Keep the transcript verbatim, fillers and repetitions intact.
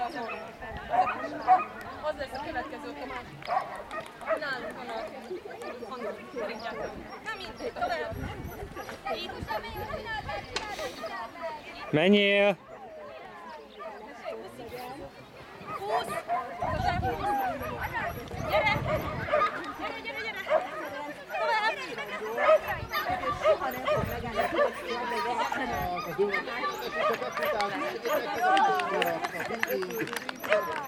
Az lesz a következő tomát. Nálunk van a hangok, szerintjátok. Nem mindegy, tovább. Itt. Menjél! Húsz! Gyere! Gyere, gyere, gyere! Tovább! Soha nem fog megállni, hogy